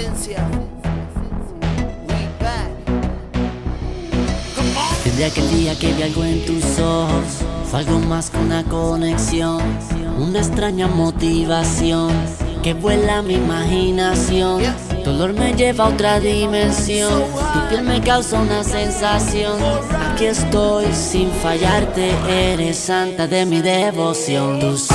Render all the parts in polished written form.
esencia. We back. Come on. Desde aquel día que vi algo en tus ojos, fue algo más que una conexión, una extraña motivación que vuela mi imaginación. Tu olor me lleva a otra dimensión, tu piel me causa una sensación. Aquí estoy sin fallarte, eres santa de mi devoción. Tus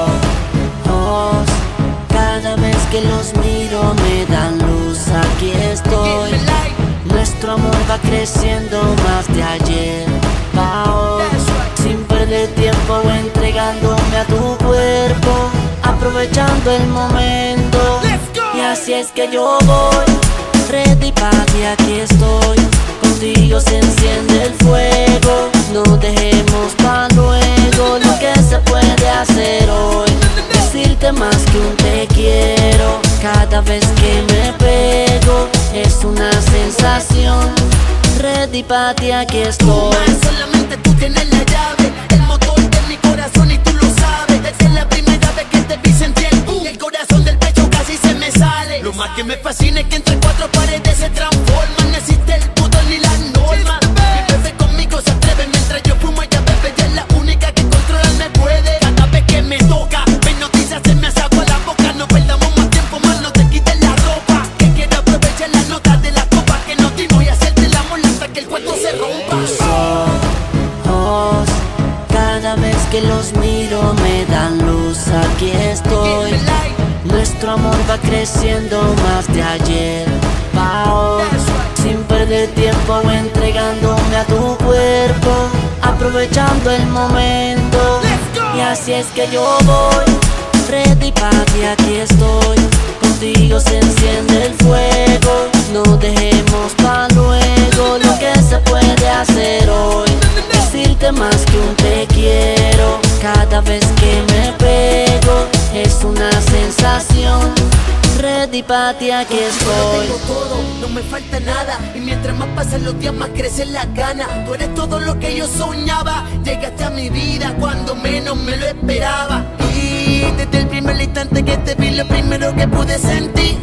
ojos, cada vez que los miro me dan luz. Aquí estoy, nuestro amor va creciendo más de ayer pa' hoy. Sin perder tiempo entregándome a tu cuerpo, aprovechando el momento. Y así es que yo voy, ready pa' ti, aquí estoy. Contigo se enciende el fuego, no dejemos pa' luego lo que se puede hacer hoy. Decirte más que un te quiero, cada vez que me pego es una sensación. Ready pa' ti, aquí estoy. Solamente tú tienes la llave, el motor de mi corazón y tú lo sabes. Desde la primera vez que te vi sentí el boom, el corazón del pecho casi se me sale. Lo más que me fascina es que entre cuatro paredes se transforman. No existe el pudor ni las normas. Mi bebé conmigo se atreve mientras yo fumo, ella bebe. Ella es la única que controlarme puede. Cada vez que me toca, ven noticias se me hace agua la boca. No perdamos más tiempo, más no te quites la ropa. Que quiero aprovechar las notas de las copas que nos dimos y hacerte el amor hasta que el cuerpo se rompa. Tus ojos, cada vez que los miro me dan luz. Aquí estoy, nuestro amor va creciendo más de ayer pa' hoy. Sin perder tiempo entregándome a tu cuerpo, aprovechando el momento. Y así es que yo voy, ready pa' ti, aquí estoy. Contigo se enciende el fuego, no dejemos pa' luego lo que se puede hacer hoy. Decirte más que un te quiero, cada vez que me pego es una sensación. Ready pa' ti, aquí estoy. Tengo todo, no me falta nada. Y mientras más pasan los días, más crecen las ganas. Tú eres todo lo que yo soñaba. Llegaste a mi vida cuando menos me lo esperaba. Y desde el primer instante que te vi, lo primero que pude sentir